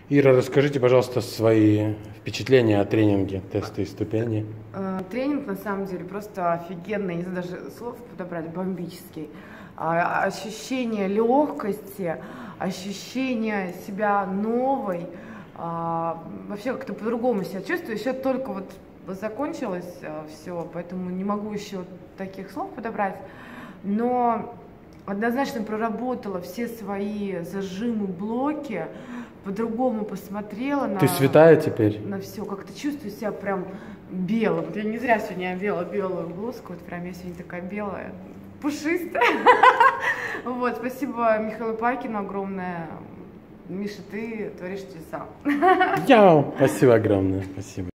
Ира, расскажите, пожалуйста, свои впечатления о тренинге «Тесты и ступени». Тренинг, на самом деле, просто офигенный, не знаю даже слов подобрать, бомбический. Ощущение легкости, ощущение себя новой, вообще как-то по-другому себя чувствую. Еще только вот закончилось все, поэтому не могу еще таких слов подобрать, но однозначно проработала все свои зажимы, блоки, по-другому посмотрела на... Ты святая теперь? На все, как-то чувствую себя прям белым. Я не зря сегодня одела белую блузку, вот прям я сегодня такая белая, пушистая. Вот, спасибо Михаилу Пакину огромное. Миша, ты творишь чудеса. Спасибо огромное, спасибо.